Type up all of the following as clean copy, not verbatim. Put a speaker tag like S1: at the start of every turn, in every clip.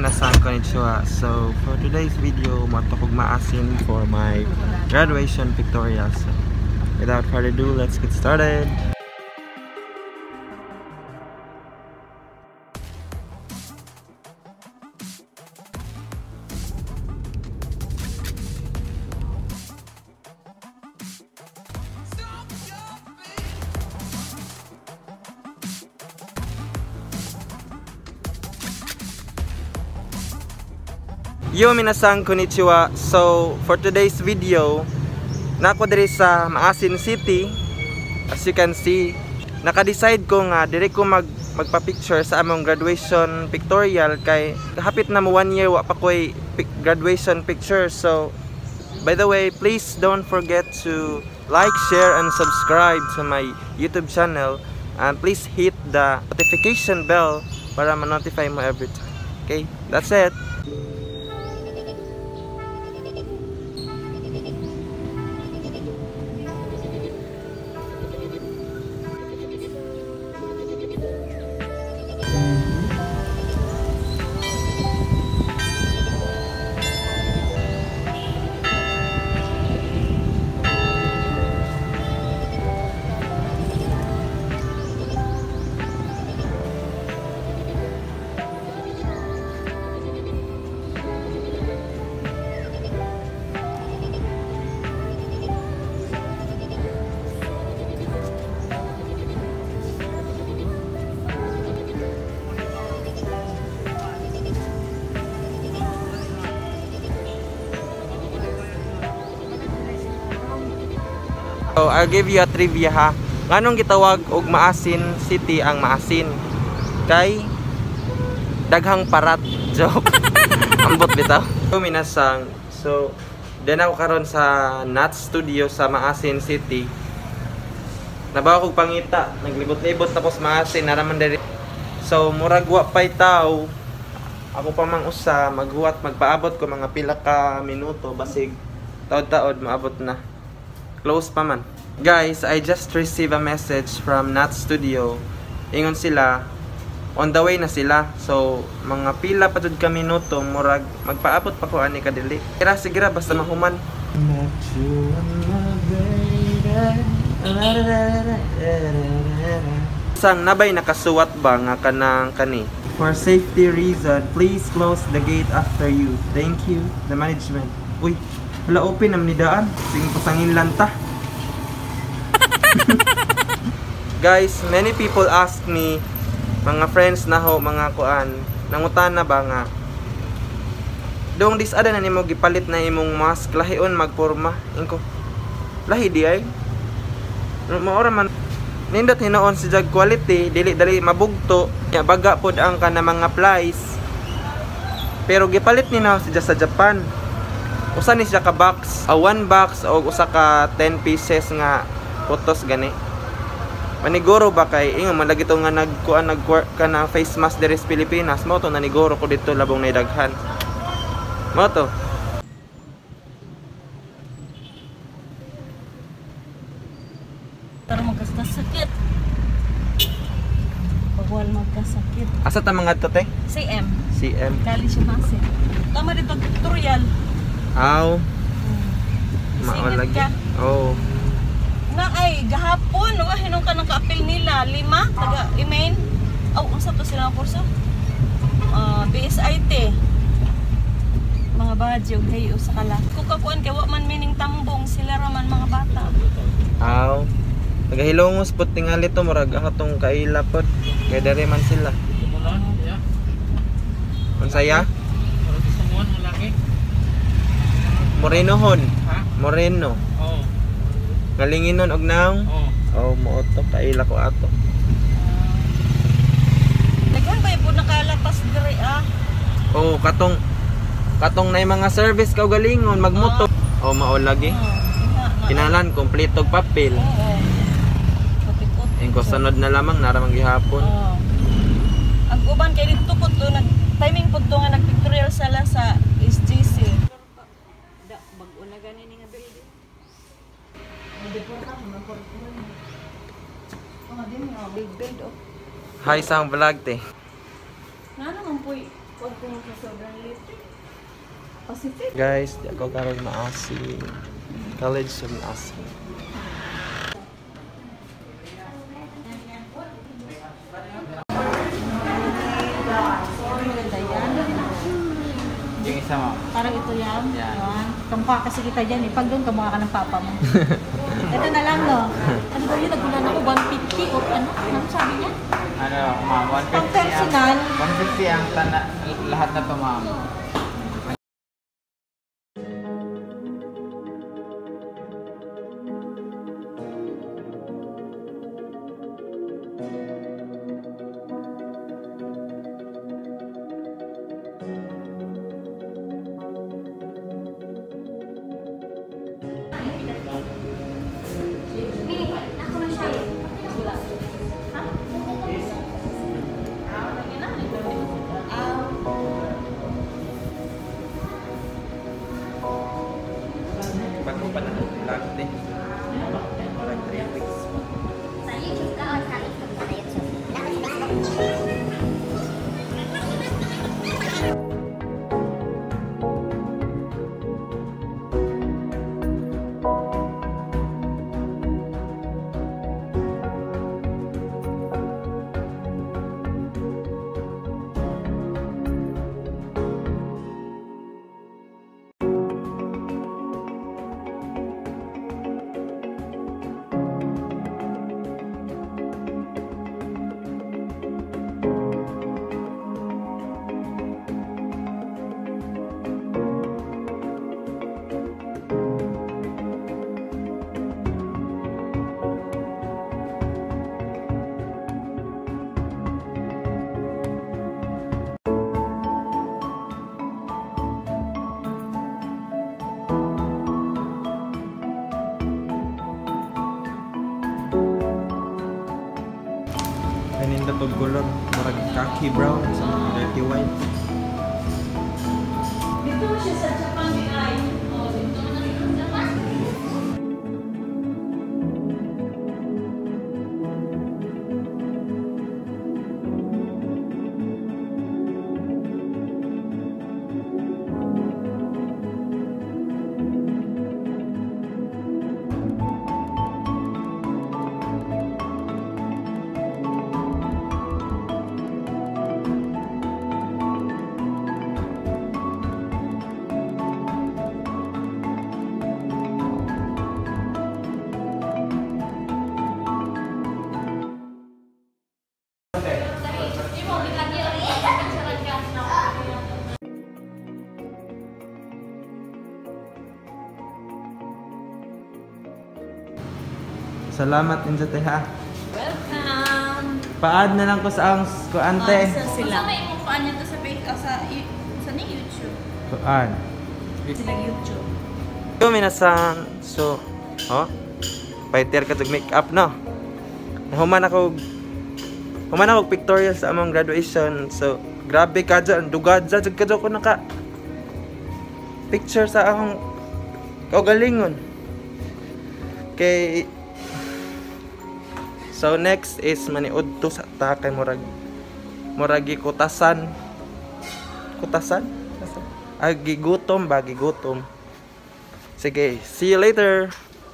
S1: minasan, konnichiwa. So for today's video, matukog maasin for my graduation pictorial. So without further ado, let's get started. Yo minasan, konnichiwa. So for today's video, nako diri sa Maasin City. As you can see, naka-decide ko nga diri ko magpa-picture sa among graduation pictorial kay hapit na mo 1 year wa pa koy graduation picture. So by the way, please don't forget to like, share and subscribe to my YouTube channel, and please hit the notification bell para ma-notify mo every time. Okay, that's it. So, I'll give you a trivia ha. Nganong gitawag og Maasin City ang Maasin? Kay daghang parat. Joke. Ambot bitaw. So, minasang. So, din ako karon sa Nat Studio sa Maasin City. Nabawa kog pangita, naglibot-libot tapos Maasin naraman diri. So, murag wa pay taw. Ako pa mang usa maghuwat magpaabot ko mga pila ka minuto basig taod-taod maabot na. Close pa man. Guys, I just received a message from Nat Studio. Ingon sila, on the way na sila. So, mga pila pa jud ka minuto, murag magpaabot pa ko ani kadili. Kira sigira basta mahuman. Sang nabay nakasuwat ba nga kanang kani? For safety reason, please close the gate after you. Thank you, the management. Uy, wala open ang nidaan. Sige pasangin lang ta. Guys, many people ask me, mga friends na ho, mga kuan, nangutan na ba nga dong disada na nimo gipalit na imong mask, lahion magporma. Ingko, lahi di ay maora man nindot hinoon si jag quality, dili dali mabugto nya baga pod ang kana mga plies, pero gipalit ni na sa Japan. Usa ni siya ka box, 1 box o usa ka 10 pieces nga putos gani. Maniguro ba kay ingon man lagi to nga nagkuan nagwork ka na face mask diri sa Pilipinas, mo to naniguro ko dito labong naidaghan. Mo to.
S2: Tara magkasakit. Bawal magkasakit.
S1: Asa ta mga to te?
S2: CM.
S1: CM.
S2: Kali siya masin. Tama dito tutorial.
S1: Aw.
S2: Mao
S1: lagi. Oh.
S2: Nga ay gahapon nga hinung ka ng kaapil nila 5 taga email. Unsa to sila ang kurso? BSIT. Mga badyo kay usa kala. Kukakuan kay wa man mining tambong sila ra man mga bata.
S1: Aw. Tagahilongos pud tingali to murag atong kaila pod. Kay dere man sila. Unsaya? Morenohon. Moreno.
S3: Oo.
S1: Ngalinginon og naong.
S3: Oo.
S1: Oh, mo to kaila ko ato.
S2: Daghan ba po nakalapas diri
S1: Oh, katong nay mga service kaw galingon magmoto. Oh, mao lagi. Kinalan kompleto og papel.
S2: Oo.
S1: Engko sunod na lamang naramang gihapon.
S2: Ang uban kay dito po to nag timing po to nga nagpictorial sala sa SGC. Da bag-o na gani ni nga building. Big build oh.
S1: Hi sang vlog te.
S2: Na naman po'y Huwag ko sa sobrang litik. Pacific.
S1: Guys, di ako karon maasin. College sa maasin.
S2: Maganda yan.
S3: Yung isa mo.
S2: Parang ito yan.
S3: Yan.
S2: Yan. Kamukha kasi kita dyan eh. Pag doon, kamukha ka ng papa mo. Ito na lang, no? Ano ba yun? Nagulan ako, 150 o ano? Ano sabi niya?
S3: Ano, ma'am, 150
S2: Pang personal.
S3: 150 ang lahat na to, ma'am.
S1: Bago pa na vlog din. Parang 3 weeks.
S4: Sa YouTube ka o sa YouTube ka na YouTube?
S1: Kanin na to color. Murag khaki brown. Dirty white.
S2: Dito siya sa Japan di ay. Oh, dito na sa Japan.
S1: Salamat din sa teha.
S2: Welcome.
S1: Paad na lang ko sa ang kuante.
S2: Sila.
S5: May mukhaan niya to sa sa YouTube.
S1: Kuan.
S2: Silang YouTube.
S1: Yo minasan. So, oh. Paiter ka tug make-up no. Human ako pictorial sa among graduation. So, grabe ka dyan. Dugad dyan. Ka dyan ko naka picture sa akong kaugalingon. Okay. So next is maniud to sa takay muragi kutasan. Agi gutom bagi gutom. Sige, see you later.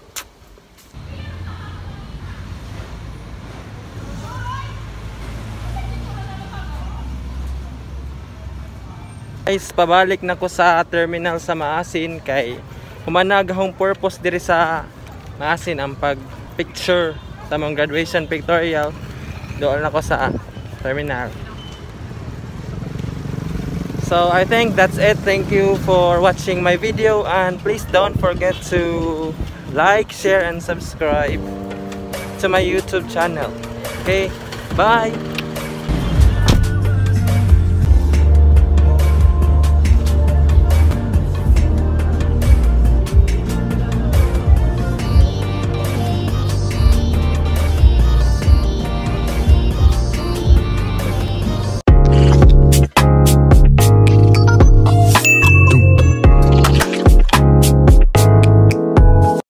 S1: Guys, pabalik na ko sa terminal sa Maasin kay humanag akong purpose diri sa Maasin ang pag-picture sa mong graduation pictorial. Doon ako sa terminal. So I think that's it. Thank you for watching my video and please don't forget to like, share and subscribe to my YouTube channel. Okay, bye.